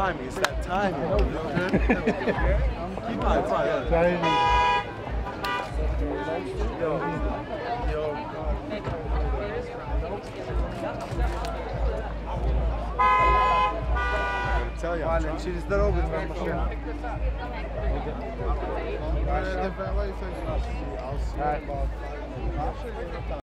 timing. It's that timing. Keep on. Tell you, Valentin, is that over? I'll see you about